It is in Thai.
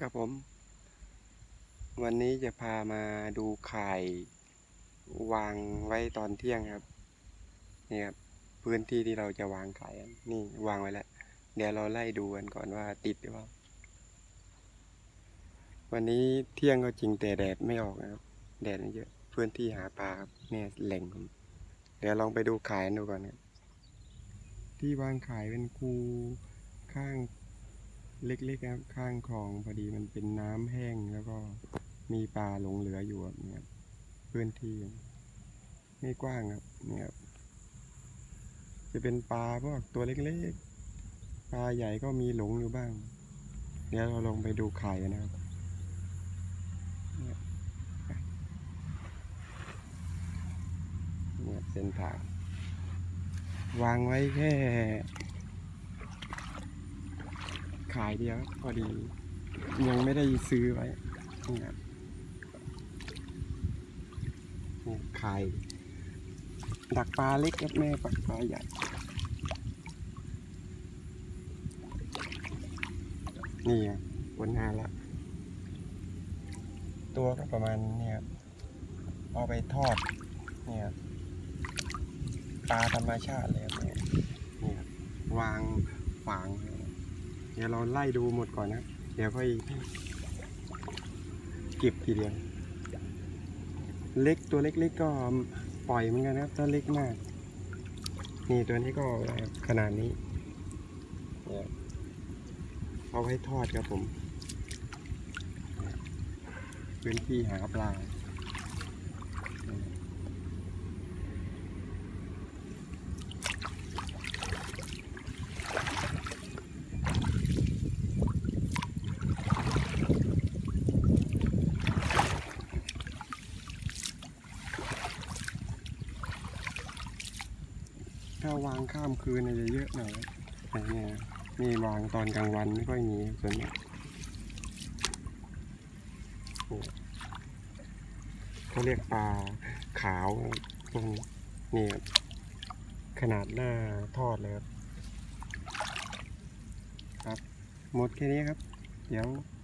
ครับผมวันนี้จะพามาดูข่ายวางไว้ตอนเที่ยงครับนี่ครับพื้นที่ที่เราจะวางไข่นี่วางไว้แล้วเดี๋ยวเราไล่ดูกันก่อนว่าติดหรือเปล่าวันนี้เที่ยงก็จริงแต่แดดไม่ออกนะครับแดดมันเยอะพื้นที่หาปลาครับเนี่ยแหล่งผมเดี๋ยวลองไปดูข่ายดูก่อนครับที่วางข่ายเป็นคูข้างเล็กๆครับข้างคลองพอดีมันเป็นน้ำแห้งแล้วก็มีปลาหลงเหลืออยู่ครับเนี่ยพื้นที่ไม่กว้างครับเนี่ยจะเป็นปลาพวกตัวเล็กๆปลาใหญ่ก็มีหลงอยู่บ้างเดี๋ยวเราลงไปดูไข่นะครับเนี่ยเส้นทางวางไว้แค่ขายเดียวพอดียังไม่ได้ซื้อไว้นี่ครับขายดักปลาเล็กกับแม่ปักปลาใหญ่นี่ผลงานละตัวก็ประมาณนี้ครับเอาไปทอดเนี่ยปลาธรรมชาติเลยครับเนี่ยนี่ครับวางฝางเดี๋ยวเราไล่ดูหมดก่อนนะเดี๋ยวค่อยเก็บทีเดียวเล็กตัวเล็กๆก็ปล่อยเหมือนกันนะครับถ้าเล็กมากนี่ตัวนี้ก็ขนาดนี้เอาไว้ทอดครับผมพื้นที่หาปลาถ้าวางข้ามคืนจะเยอะหน่อยเนี่ยนี่วางตอนกลางวันไม่ค่อยมีส่วนนี้เขาเรียกปลาขาวพวกนี้นี่ขนาดหน้าทอดเลยครับหมดแค่นี้ครับเดี๋ยว